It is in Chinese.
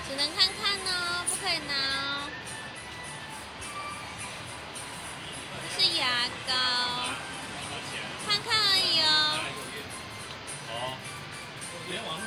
只能看看哦，不可以拿哦。这是牙膏，看看而已哦。 哦，昨天晚上。